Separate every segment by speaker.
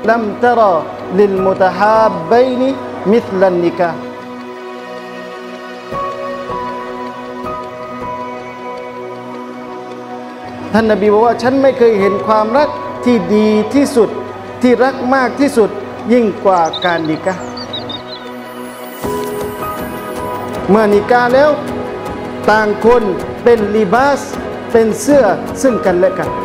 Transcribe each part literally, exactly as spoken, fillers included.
Speaker 1: ลัมตะรอลิลมุตะฮาบบัยนิมิธลันนิกาท่านนบีบอกว่าฉันไม่เคยเห็นความรักที่ดีที่สุดที่รักมากที่สุดยิ่งกว่าการนิกะห์เมื่อนิกะห์แล้วต่างคนเป็นลิบาสเป็นเสื้อซึ่งกันและกัน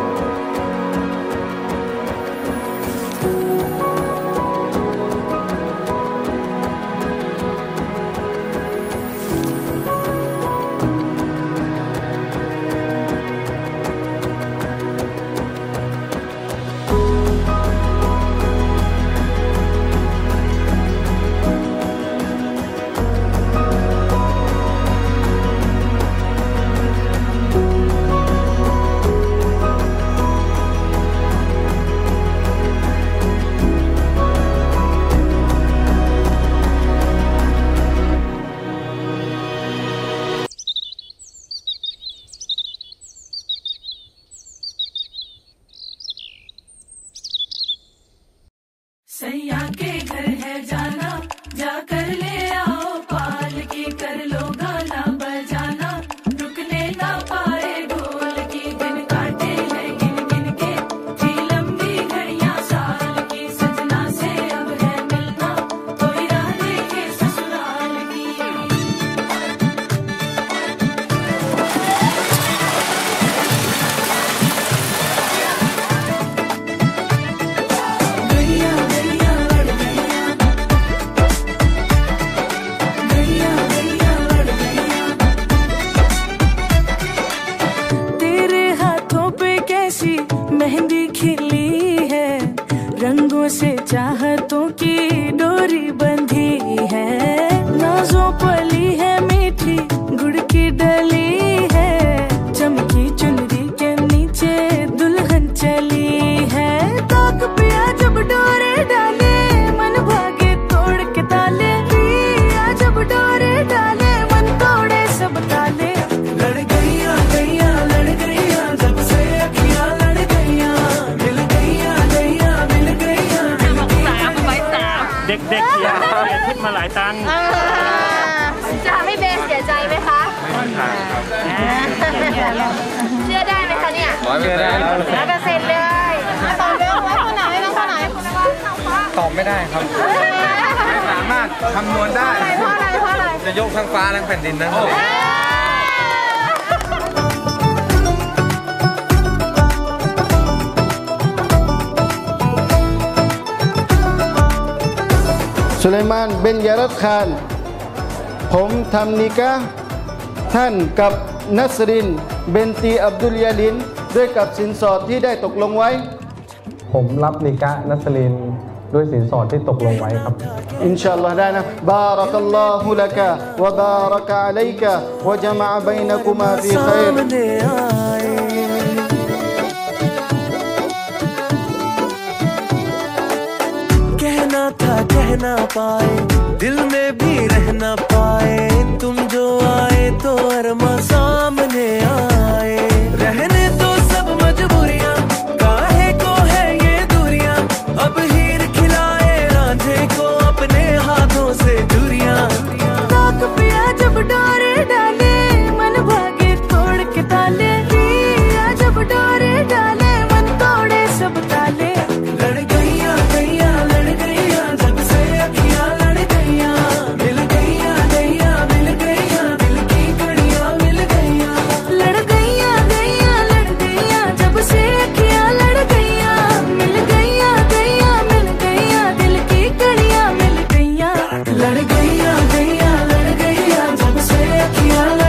Speaker 2: सैया के घर है जाना जाकर ले आओ पाल की कर लो गाना बजाना रुकने ना पाए ढोल की दिन काटे है गिन गिन के जी लंबी घड़ियां साल की सजना से अब है मिलना कोई राह देखे ससुराल की मेहंदी खिली है रंगों से चाहतों की डोरी बंधी है नाजों पली है मीठी गुड़ की डली है चमकी चुनरी के नीचे दुल्हन चली है ताक पिया जब डोरे डाले मन भागे तोड़ के ताले पिया जब डोरे डाले मन तोड़े सब ताले लड़ गईया गईया लड़ गईया जब से अखियां लड़ गईया मिल गईया गईया मिल गईया
Speaker 3: เด็กๆอย่าเสียทิศมาหลายตังค์
Speaker 4: จะทำให้เบนเสียใจไหมคะเชื่อได้ไหมคะเนี่ยร้อยเปอร์เซ็นต์ร้อยเปอร์เซ็นต์เลยตอบเร็วไว้คนไหนไว้คนไหน
Speaker 5: ตอบไม่ได้ครับไม่สามารถคำนวณได้
Speaker 4: เพราะอะไรเพราะอะไร
Speaker 5: จะยกทั้งฟ้าทั้งแผ่นดินนั่นเอง
Speaker 1: สุไลมานเบนยารัดคานผมทำนิกะห์ท่านกับนัสรินเบนตีอับดุลยาลินด้วยกับสินสอดที่ได้ตกลงไว้
Speaker 6: ผมรับนิกะห์นัสรินด้วยสินสอดที่ตกลงไว้ครับ
Speaker 1: อินชาอัลลอฮ์ได้นะบารักัลลอฮุละกะวะบารักะอะลัยกะวะญะมะอะบัยนะกุมาฟีค็อยร
Speaker 2: कहना था कह ना पाए दिल में भी रह ना पाए तुम जो आए तो अरमा सामने आए रहने तो सब मजबूरियां काहे को है ये दूरियां अब हीर खिलाए रांझे को अपने हाथों से चूरियां ताक पिया जब डोरे डाले मन भागे तोड़ के ताले पिया जब डोरे डाले मन तोड़े सब ताले लड़ गईया गईया लड़ गईया जब से अखियां लड़ गईया मिल गईया गईया मिल गईया दिल की कड़ियां मिल गईया लड़ गईया गईया लड़ गईया जब से अखियां लड़ गईया मिल गईया गईया मिल गईया दिल की कड़ियां मिल गईया लड़ गईया गईया लड़ गईया जब से अखियां